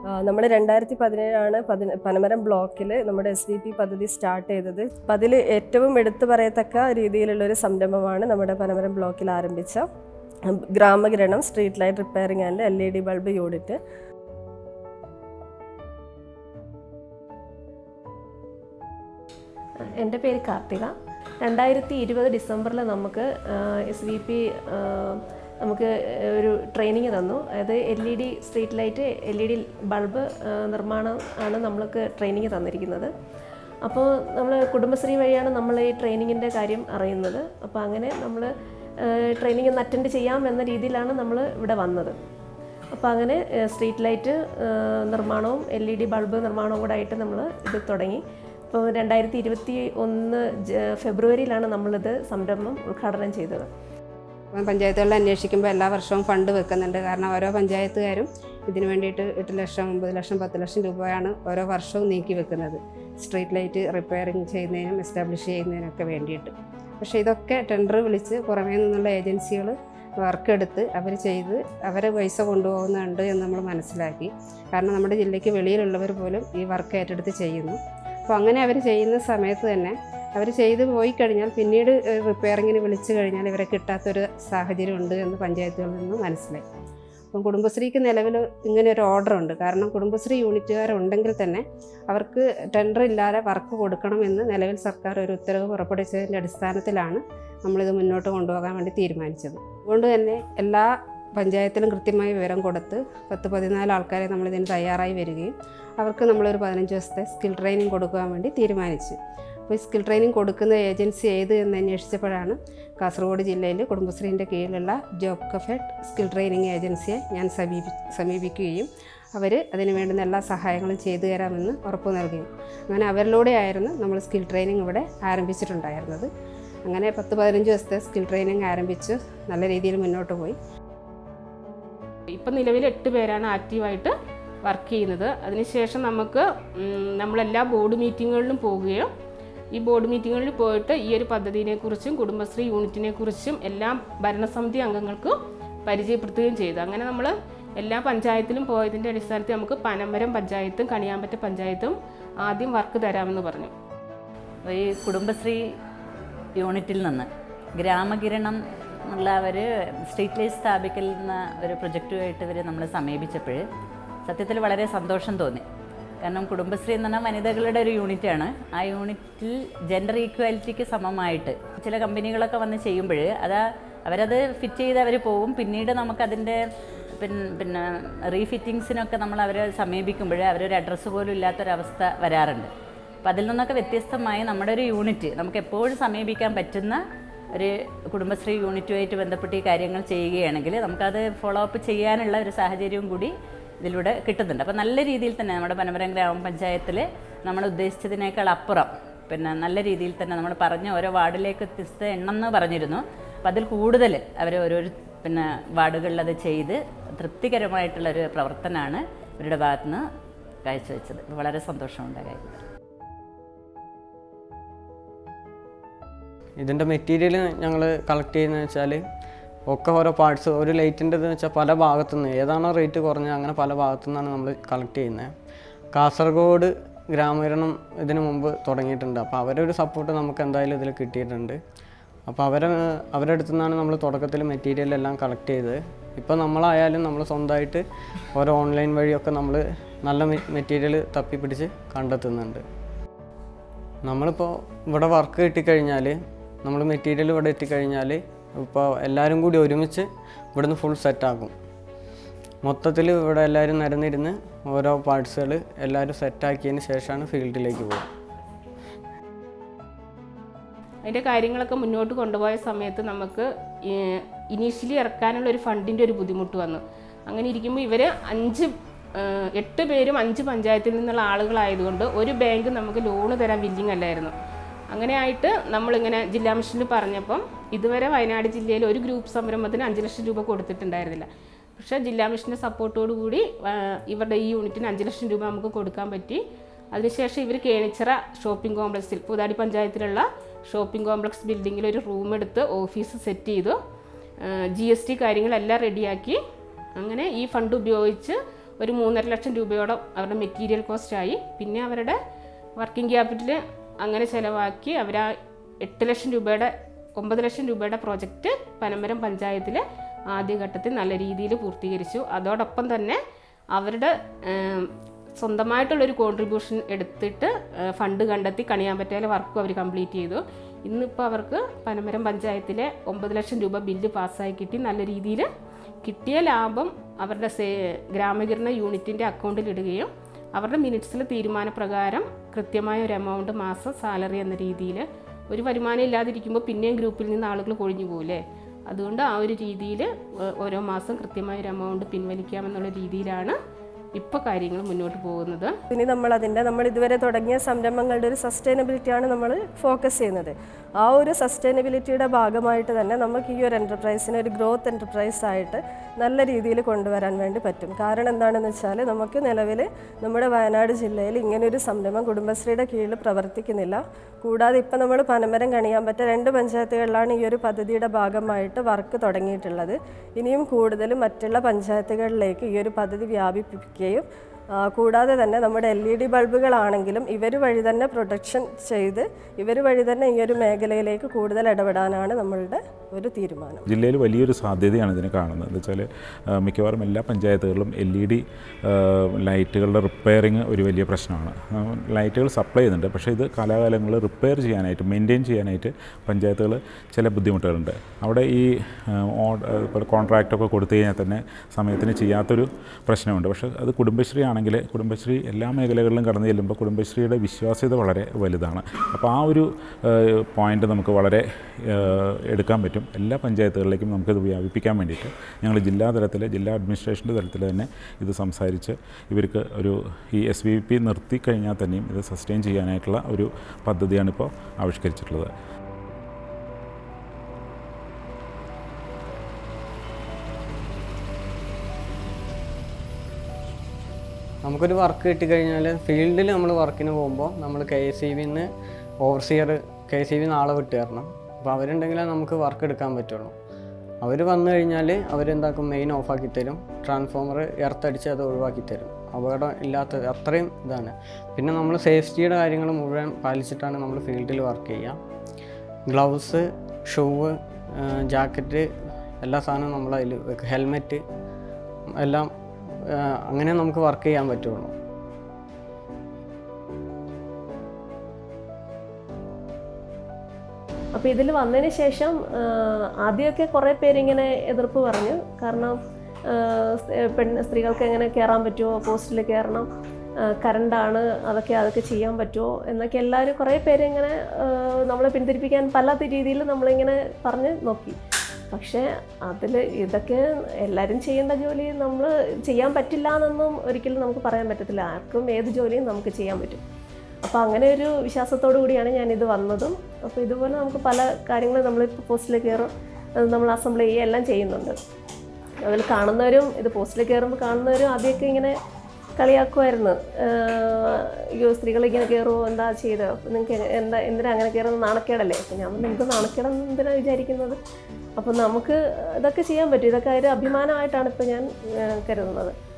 നമ്മൾ 2017 പനമരം ബ്ലോക്കിൽ നമ്മുടെ SVEP പദ്ധതി സ്റ്റാർട്ട് ചെയ്തത്. അപ്പം അതിൽ ഏറ്റവും എടുത്തു പറയത്തക്ക രീതിയിലുള്ളൊരു സംരംഭമാണ് നമ്മുടെ പനമരം ബ്ലോക്കിൽ ആരംഭിച്ച Gramakiranam street light repairing and LED bulb unit. എൻ്റെ പേര് കാർത്തിക. 2020 ഡിസംബറിൽ നമുക്ക് SVEP നമുക്ക് ഒരു ട്രെയിനിങ് തന്നു. അതായത് LED street light LED bulb നിർമ്മാണം ആണ് നമ്മൾക്ക് ട്രെയിനിങ് തന്നിരിക്കുന്നത്. അപ്പോൾ നമ്മൾ കുടുംബശ്രീ വഴിയാണ് നമ്മൾ ഈ ട്രെയിനിങ്ങിൻ്റെ കാര്യം അറിയുന്നത്. അപ്പോൾ അങ്ങനെ നമ്മൾ ട്രെയിനിങ് ഒന്ന് അറ്റൻഡ് ചെയ്യാം എന്ന രീതിയിലാണ് നമ്മൾ ഇവിടെ വന്നത്. അപ്പോൾ അങ്ങനെ സ്ട്രീറ്റ് ലൈറ്റ് നിർമ്മാണവും LED ബൾബ് നിർമ്മാണവും കൂടെ ആയിട്ട് നമ്മൾ ഇത് തുടങ്ങി. ഇപ്പോൾ 2021 ഫെബ്രുവരിയിലാണ് നമ്മളിത് സംരംഭം ഉദ്ഘാടനം ചെയ്തത്. പഞ്ചായത്തുകളിൽ അന്വേഷിക്കുമ്പോൾ എല്ലാ വർഷവും ഫണ്ട് വെക്കുന്നുണ്ട്. കാരണം ഓരോ പഞ്ചായത്തുകാരും ഇതിനു വേണ്ടിയിട്ട് 8 ലക്ഷം 9 ലക്ഷം 10 ലക്ഷം രൂപയാണ് ഓരോ വർഷവും നീക്കി വെക്കുന്നത് സ്ട്രീറ്റ് ലൈറ്റ് റിപ്പയറിങ് ചെയ്യുന്നതിനും എസ്റ്റാബ്ലിഷ് ചെയ്യുന്നതിനൊക്കെ വേണ്ടിയിട്ട്. പക്ഷേ ഇതൊക്കെ ടെൻഡർ വിളിച്ച് പുറമേ നിന്നുള്ള ഏജൻസികൾ വർക്ക് എടുത്ത് അവർ ചെയ്ത് അവരെ പൈസ കൊണ്ടുപോകുന്നുണ്ട് എന്ന് നമ്മൾ മനസ്സിലാക്കി. കാരണം നമ്മുടെ ജില്ലയ്ക്ക് വെളിയിലുള്ളവർ പോലും ഈ വർക്ക് ഏറ്റെടുത്ത് ചെയ്യുന്നു. അപ്പോൾ അങ്ങനെ അവർ ചെയ്യുന്ന സമയത്ത് തന്നെ അവർ ചെയ്ത് പോയി കഴിഞ്ഞാൽ പിന്നീട് റിപ്പയറിങ്ങിന് വിളിച്ചു കഴിഞ്ഞാൽ ഇവരെ കിട്ടാത്തൊരു സാഹചര്യം ഉണ്ട് എന്ന് പഞ്ചായത്തുകളിൽ നിന്ന് മനസ്സിലായി. അപ്പം കുടുംബശ്രീക്ക് നിലവിൽ ഇങ്ങനെ ഒരു ഓർഡർ ഉണ്ട്. കാരണം കുടുംബശ്രീ യൂണിറ്റുകാരുണ്ടെങ്കിൽ തന്നെ അവർക്ക് ടെൻഡർ ഇല്ലാതെ വർക്ക് കൊടുക്കണമെന്ന് നിലവിൽ സർക്കാർ ഒരു ഉത്തരവ് പുറപ്പെടുവിച്ചതിൻ്റെ അടിസ്ഥാനത്തിലാണ് നമ്മളിത് മുന്നോട്ട് കൊണ്ടുപോകാൻ വേണ്ടി തീരുമാനിച്ചത്. അതുകൊണ്ട് തന്നെ എല്ലാ പഞ്ചായത്തിലും കൃത്യമായി വിവരം കൊടുത്ത് 10-14 ആൾക്കാരെ നമ്മളിതിന് തയ്യാറായി വരികയും അവർക്ക് നമ്മളൊരു 15 ദിവസത്തെ സ്കിൽ ട്രെയിനിങ് കൊടുക്കാൻ വേണ്ടി തീരുമാനിച്ചു. അപ്പോൾ ഈ സ്കിൽ ട്രെയിനിങ് കൊടുക്കുന്ന ഏജൻസി ഏത് എന്ന് അന്വേഷിച്ചപ്പോഴാണ് കാസർഗോഡ് ജില്ലയിൽ കുടുംബശ്രീൻ്റെ കീഴിലുള്ള ജോബ് കഫെറ്റ് സ്കിൽ ട്രെയിനിങ് ഏജൻസിയെ ഞാൻ സമീപിക്കുകയും അവർ അതിന് വേണ്ടുന്ന എല്ലാ സഹായങ്ങളും ചെയ്തു തരാമെന്ന് ഉറപ്പ് നൽകുകയും അങ്ങനെ അവരിലൂടെയായിരുന്നു നമ്മൾ സ്കിൽ ട്രെയിനിങ് ഇവിടെ ആരംഭിച്ചിട്ടുണ്ടായിരുന്നത്. അങ്ങനെ 10-15 ദിവസത്തെ സ്കിൽ ട്രെയിനിങ് ആരംഭിച്ച് നല്ല രീതിയിൽ മുന്നോട്ട് പോയി. ഇപ്പം നിലവിൽ 8 പേരാണ് ആക്റ്റീവായിട്ട് വർക്ക് ചെയ്യുന്നത്. അതിനുശേഷം നമ്മളെല്ലാ ബോർഡ് മീറ്റിങ്ങുകളിലും പോവുകയും ഈ ബോർഡ് മീറ്റിങ്ങുകളിൽ പോയിട്ട് ഈ ഒരു പദ്ധതിയെക്കുറിച്ചും കുടുംബശ്രീ യൂണിറ്റിനെക്കുറിച്ചും എല്ലാം ഭരണസമിതി അംഗങ്ങൾക്ക് പരിചയപ്പെടുത്തുകയും ചെയ്തു. അങ്ങനെ നമ്മൾ എല്ലാ പഞ്ചായത്തിലും പോയതിൻ്റെ അടിസ്ഥാനത്തിൽ നമുക്ക് പനമരം പഞ്ചായത്തും കണിയാമ്പറ്റ പഞ്ചായത്തും ആദ്യം വർക്ക് തരാമെന്ന് പറഞ്ഞു. ഈ കുടുംബശ്രീ യൂണിറ്റിൽ നിന്ന് ഗ്രാമകിരണം ഉള്ളവർ സ്ട്രീറ്റ് ലൈറ്റ് സ്ഥാപിക്കുന്ന ഒരു പ്രൊജക്റ്റുമായിട്ട് ഇവർ നമ്മളെ സമീപിച്ചപ്പോൾ സത്യത്തിൽ വളരെ സന്തോഷം തോന്നി. കാരണം കുടുംബശ്രീ എന്ന് പറഞ്ഞാൽ വനിതകളുടെ ഒരു യൂണിറ്റാണ്. ആ യൂണിറ്റിൽ ജെൻഡർ ഈക്വാലിറ്റിക്ക് സമമായിട്ട് ചില കമ്പനികളൊക്കെ വന്ന് ചെയ്യുമ്പോൾ അവരത് ഫിറ്റ് ചെയ്ത് അവർ പോകും. പിന്നീട് നമുക്കതിൻ്റെ പിന്നെ റീഫിറ്റിങ്സിനൊക്കെ നമ്മൾ അവരെ സമീപിക്കുമ്പോൾ അവരൊരു അഡ്രസ്സ് പോലും ഇല്ലാത്തൊരവസ്ഥ വരാറുണ്ട്. അപ്പം അതിൽ നിന്നൊക്കെ വ്യത്യസ്തമായി നമ്മുടെ ഒരു യൂണിറ്റ് നമുക്ക് എപ്പോഴും സമീപിക്കാൻ പറ്റുന്ന ഒരു കുടുംബശ്രീ യൂണിറ്റുമായിട്ട് ബന്ധപ്പെട്ട് ഈ കാര്യങ്ങൾ ചെയ്യുകയാണെങ്കിൽ നമുക്കത് ഫോളോ അപ്പ് ചെയ്യാനുള്ള ഒരു സാഹചര്യവും കൂടി ഇതിലൂടെ കിട്ടുന്നുണ്ട്. അപ്പോൾ നല്ല രീതിയിൽ തന്നെ നമ്മുടെ പനമരം ഗ്രാമപഞ്ചായത്തിൽ നമ്മൾ ഉദ്ദേശിച്ചതിനേക്കാൾ അപ്പുറം നല്ല രീതിയിൽ തന്നെ നമ്മൾ പറഞ്ഞ ഓരോ വാർഡിലേക്ക് എത്തിച്ച എണ്ണം എന്ന് പറഞ്ഞിരുന്നു. അപ്പോൾ അതിൽ കൂടുതൽ അവർ ഓരോരു വാർഡുകളിലത് ചെയ്ത് തൃപ്തികരമായിട്ടുള്ളൊരു പ്രവർത്തനമാണ് ഇവരുടെ ഭാഗത്തുനിന്ന് കാഴ്ചവെച്ചത്. വളരെ സന്തോഷമുണ്ടായി. ഇതിൻ്റെ മെറ്റീരിയൽ ഞങ്ങൾ കളക്ട് ചെയ്യുന്നതെന്ന് വെച്ചാൽ ഒക്കെ ഓരോ പാർട്സ് ഒരു ലൈറ്റിൻ്റെതെന്ന് വെച്ചാൽ പല ഭാഗത്തുനിന്ന് ഏതാണോ റേറ്റ് കുറഞ്ഞത് അങ്ങനെ പല ഭാഗത്തു നിന്നാണ് നമ്മൾ കളക്ട് ചെയ്യുന്നത്. കാസർഗോഡ് ഗ്രാമീണം ഇതിനു മുമ്പ് തുടങ്ങിയിട്ടുണ്ട്. അപ്പോൾ അവരൊരു സപ്പോർട്ട് നമുക്ക് എന്തായാലും ഇതിൽ കിട്ടിയിട്ടുണ്ട്. അപ്പോൾ അവരുടെ അടുത്തു നിന്നാണ് നമ്മൾ തുടക്കത്തിൽ മെറ്റീരിയൽ എല്ലാം കളക്ട് ചെയ്തത്. ഇപ്പോൾ നമ്മളായാലും നമ്മൾ സ്വന്തമായിട്ട് ഓരോ ഓൺലൈൻ വഴിയൊക്കെ നമ്മൾ നല്ല മെറ്റീരിയൽ തപ്പിപ്പിടിച്ച് കണ്ടെത്തുന്നുണ്ട്. നമ്മളിപ്പോൾ ഇവിടെ വർക്ക് കിട്ടിക്കഴിഞ്ഞാൽ നമ്മൾ മെറ്റീരിയൽ ഇവിടെ എത്തിക്കഴിഞ്ഞാൽ ഇപ്പോൾ എല്ലാവരും കൂടി ഒരുമിച്ച് ഇവിടുന്ന് ഫുൾ സെറ്റാക്കും. മൊത്തത്തിൽ ഇവിടെ എല്ലാവരും നിരന്നിരുന്ന് ഓരോ പാർട്സുകൾ എല്ലാവരും സെറ്റാക്കിയതിന് ശേഷമാണ് ഫീൽഡിലേക്ക് പോകുക. അതിൻ്റെ കാര്യങ്ങളൊക്കെ മുന്നോട്ട് കൊണ്ടുപോയ സമയത്ത് നമുക്ക് ഇനീഷ്യലി ഇറക്കാനുള്ളൊരു ഫണ്ടിൻ്റെ ഒരു ബുദ്ധിമുട്ട് വന്നു. അങ്ങനെ ഇരിക്കുമ്പോൾ ഇവർ 8 പേരും 5 പഞ്ചായത്തിൽ നിന്നുള്ള ആളുകളായതുകൊണ്ട് ഒരു ബാങ്ക് നമുക്ക് ലോണ് തരാൻ വില്ലിങ് അല്ലായിരുന്നു. അങ്ങനെ ആയിട്ട് നമ്മളിങ്ങനെ ജില്ലാ മിഷനിൽ പറഞ്ഞപ്പം ഇതുവരെ വയനാട് ജില്ലയിൽ ഒരു ഗ്രൂപ്പ് സംരംഭത്തിന് 5 ലക്ഷം രൂപ കൊടുത്തിട്ടുണ്ടായിരുന്നില്ല. പക്ഷേ ജില്ലാ മിഷൻ്റെ സപ്പോർട്ടോടു കൂടി ഇവരുടെ ഈ യൂണിറ്റിന് 5 ലക്ഷം രൂപ നമുക്ക് കൊടുക്കാൻ പറ്റി. അതിനുശേഷം ഇവർ കേണിച്ചിറ ഷോപ്പിംഗ് കോംപ്ലക്സിൽ പൂതാടി പഞ്ചായത്തിലുള്ള ഷോപ്പിംഗ് കോംപ്ലക്സ് ബിൽഡിങ്ങിൽ ഒരു റൂം എടുത്ത് ഓഫീസ് സെറ്റ് ചെയ്തു. GST കാര്യങ്ങളെല്ലാം റെഡിയാക്കി അങ്ങനെ ഈ ഫണ്ട് ഉപയോഗിച്ച് ഒരു 3.5 ലക്ഷം രൂപയോളം അവരുടെ മെറ്റീരിയൽ കോസ്റ്റായി. പിന്നെ അവരുടെ വർക്കിംഗ് ക്യാപിറ്റൽ അങ്ങനെ ചിലവാക്കി അവർ ആ 9 ലക്ഷം രൂപയുടെ പ്രോജക്റ്റ് പനമരം പഞ്ചായത്തിൽ ആദ്യഘട്ടത്തിൽ നല്ല രീതിയിൽ പൂർത്തീകരിച്ചു. അതോടൊപ്പം തന്നെ അവരുടെ സ്വന്തമായിട്ടുള്ളൊരു കോൺട്രിബ്യൂഷൻ എടുത്തിട്ട് ഫണ്ട് കണ്ടെത്തി കണിയാമ്പറ്റയിലെ വർക്കും അവർ കംപ്ലീറ്റ് ചെയ്തു. ഇന്നിപ്പോൾ അവർക്ക് പനമരം പഞ്ചായത്തിലെ 9 ലക്ഷം രൂപ ബില്ല് പാസ്സായി കിട്ടി. നല്ല രീതിയിൽ കിട്ടിയ ലാഭം അവരുടെ ഗ്രാമീകരണ യൂണിറ്റിൻ്റെ അക്കൗണ്ടിൽ ഇടുകയും അവരുടെ മിനിറ്റ്സിൽ തീരുമാനപ്രകാരം കൃത്യമായ ഒരു എമൗണ്ട് മാസം സാലറി എന്ന രീതിയിൽ, ഒരു വരുമാനം ഇല്ലാതിരിക്കുമ്പോൾ പിന്നെയും ഗ്രൂപ്പിൽ നിന്ന് ആളുകൾ കൊഴിഞ്ഞു പോകില്ലേ, അതുകൊണ്ട് ആ ഒരു രീതിയിൽ ഓരോ മാസം കൃത്യമായൊരു എമൗണ്ട് പിൻവലിക്കാമെന്നുള്ള രീതിയിലാണ് ഇപ്പോൾ കാര്യങ്ങൾ മുന്നോട്ട് പോകുന്നത്. ഇനി നമ്മൾ ഇതുവരെ തുടങ്ങിയ സംരംഭങ്ങളുടെ ഒരു സസ്റ്റൈനബിലിറ്റിയാണ് നമ്മൾ ഫോക്കസ് ചെയ്യുന്നത്. ആ ഒരു സസ്റ്റൈനബിലിറ്റിയുടെ ഭാഗമായിട്ട് തന്നെ നമുക്ക് ഈ ഒരു എൻ്റർപ്രൈസിനെ ഒരു ഗ്രോത്ത് എൻ്റർപ്രൈസ് ആയിട്ട് നല്ല രീതിയിൽ കൊണ്ടുവരാൻ വേണ്ടി പറ്റും. കാരണം എന്താണെന്ന് വെച്ചാൽ നമുക്ക് നിലവിൽ നമ്മുടെ വയനാട് ജില്ലയിൽ ഇങ്ങനൊരു സംരംഭം കുടുംബശ്രീയുടെ കീഴിൽ പ്രവർത്തിക്കുന്നില്ല. കൂടാതെ ഇപ്പം നമ്മൾ പനമരം കണിയാമ്പറ്റ 2 പഞ്ചായത്തുകളിലാണ് ഈ ഒരു പദ്ധതിയുടെ ഭാഗമായിട്ട് വർക്ക് തുടങ്ങിയിട്ടുള്ളത്. ഇനിയും കൂടുതലും മറ്റുള്ള പഞ്ചായത്തുകളിലേക്ക് ഈ ഒരു പദ്ധതി വ്യാപിപ്പിക്കുകയും കൂടാതെ തന്നെ നമ്മുടെ LED ബൾബുകളാണെങ്കിലും ഇവർ വഴി തന്നെ പ്രൊട്ടക്ഷൻ ചെയ്ത് ഇവർ വഴി തന്നെ ഈ ഒരു മേഖലയിലേക്ക് കൂടുതൽ ഇടപെടാനാണ് നമ്മളുടെ ഒരു തീരുമാനം. ജില്ലയിൽ വലിയൊരു സാധ്യതയാണ് ഇതിനെ കാണുന്നത്. എന്ന് വെച്ചാൽ മിക്കവാറും എല്ലാ പഞ്ചായത്തുകളിലും LED ലൈറ്റുകളുടെ റിപ്പയറിങ് ഒരു വലിയ പ്രശ്നമാണ്. ലൈറ്റുകൾ സപ്ലൈ ചെയ്യുന്നുണ്ട്, പക്ഷേ ഇത് കാലാകാലങ്ങളിൽ റിപ്പയർ ചെയ്യാനായിട്ട് മെയിൻറ്റെയിൻ ചെയ്യാനായിട്ട് പഞ്ചായത്തുകൾ ചില ബുദ്ധിമുട്ടുകളുണ്ട്. അവിടെ ഈ കോൺട്രാക്റ്റൊക്കെ കൊടുത്തു കഴിഞ്ഞാൽ തന്നെ സമയത്തിന് ചെയ്യാത്തൊരു പ്രശ്നമുണ്ട്. പക്ഷേ അത് കുടുംബശ്രീ ആണെങ്കിൽ കുടുംബശ്രീ എല്ലാ മേഖലകളിലും കടന്നു ചെല്ലുമ്പോൾ കുടുംബശ്രീയുടെ വിശ്വാസ്യത വളരെ വലുതാണ്. അപ്പോൾ ആ ഒരു പോയിൻ്റ് നമുക്ക് വളരെ എടുക്കാൻ പറ്റും. എല്ലാ പഞ്ചായത്തുകളിലേക്കും നമുക്കിത് വ്യാപിപ്പിക്കാൻ വേണ്ടിയിട്ട് ഞങ്ങൾ ജില്ലാ അഡ്മിനിസ്ട്രേഷൻ്റെ തലത്തിൽ തന്നെ ഇത് സംസാരിച്ച് ഇവർക്ക് ഈ SVEP നിർത്തി കഴിഞ്ഞാൽ തന്നെയും ഇത് സസ്റ്റെയിൻ ചെയ്യാനായിട്ടുള്ള ഒരു പദ്ധതിയാണിപ്പോൾ ആവിഷ്കരിച്ചിട്ടുള്ളത്. നമുക്കൊരു വർക്ക് കിട്ടിക്കഴിഞ്ഞാൽ ഫീൽഡിൽ നമ്മൾ വർക്കിന് പോകുമ്പോൾ നമ്മൾ KSEBിന്ന് ഓവർസിയർ KSEBിന്ന് ആളെ വിട്ട് തരണം. അപ്പോൾ അവരുണ്ടെങ്കിലേ നമുക്ക് വർക്ക് എടുക്കാൻ പറ്റുള്ളൂ. അവർ വന്നു കഴിഞ്ഞാൽ അവരെന്താക്കും, മെയിൻ ഓഫാക്കി തരും, ട്രാൻസ്ഫോമർ എർത്തടിച്ച് അത് ഒഴിവാക്കി തരും. അപകടം ഇല്ലാത്ത അത്രയും ഇതാണ്. പിന്നെ നമ്മൾ സേഫ്റ്റിയുടെ കാര്യങ്ങൾ മുഴുവൻ പാലിച്ചിട്ടാണ് നമ്മൾ ഫീൽഡിൽ വർക്ക് ചെയ്യുക. ഗ്ലൗസ്, ഷൂവ്, ജാക്കറ്റ്, എല്ലാ സാധനവും നമ്മളതിൽ വെക്കും, ഹെൽമെറ്റ് എല്ലാം. അങ്ങനെ നമുക്ക് വർക്ക് ചെയ്യാൻ പറ്റുള്ളൂ. അപ്പോൾ ഇതിൽ വന്നതിന് ശേഷം ആദ്യമൊക്കെ കുറേ പേരിങ്ങനെ എതിർപ്പ് പറഞ്ഞു. കാരണം സ്ത്രീകൾക്ക് എങ്ങനെ കയറാൻ പറ്റുമോ, പോസ്റ്റിൽ കയറണം, കറണ്ടാണ്, അതൊക്കെ ചെയ്യാൻ പറ്റുമോ എന്നൊക്കെ എല്ലാവരും കുറേ പേര് ഇങ്ങനെ നമ്മളെ പിന്തിരിപ്പിക്കാൻ പല രീതിയിൽ നമ്മളിങ്ങനെ പറഞ്ഞ് നോക്കി. പക്ഷേ ഇതൊക്കെ എല്ലാവരും ചെയ്യേണ്ട ജോലി നമ്മൾ ചെയ്യാൻ പറ്റില്ല എന്നൊന്നും ഒരിക്കലും നമുക്ക് പറയാൻ പറ്റത്തില്ല. ആർക്കും ഏത് ജോലിയും നമുക്ക് ചെയ്യാൻ പറ്റും. അപ്പോൾ അങ്ങനെ ഒരു വിശ്വാസത്തോടു കൂടിയാണ് ഞാനിത് വന്നതും. അപ്പോൾ ഇതുപോലെ നമുക്ക് പല കാര്യങ്ങളും നമ്മളിപ്പോൾ പോസ്റ്റിൽ കയറും, നമ്മൾ അസംബിൾ ചെയ്യുക എല്ലാം ചെയ്യുന്നുണ്ട്. അതിൽ കാണുന്നവരും ഇത് പോസ്റ്റിൽ കയറുമ്പോൾ കാണുന്നവരും ആദ്യമൊക്കെ ഇങ്ങനെ കളിയാക്കുമായിരുന്നു. സ്ത്രീകളിങ്ങനെ കയറുമോ, എന്താ ചെയ്തത്, അപ്പോൾ നിങ്ങൾക്ക് എന്തിനാ അങ്ങനെ കയറുന്നത്, നാണക്കേടല്ലേ? അപ്പോൾ ഞാൻ നിങ്ങൾക്ക് നാണക്കേടെന്ന് എന്തിനാണ് വിചാരിക്കുന്നത്? അപ്പോൾ നമുക്ക് ഇതൊക്കെ ചെയ്യാൻ പറ്റും. ഇതൊക്കെ ഒരു അഭിമാനമായിട്ടാണ് ഇപ്പോൾ ഞാൻ കരുതുന്നത്.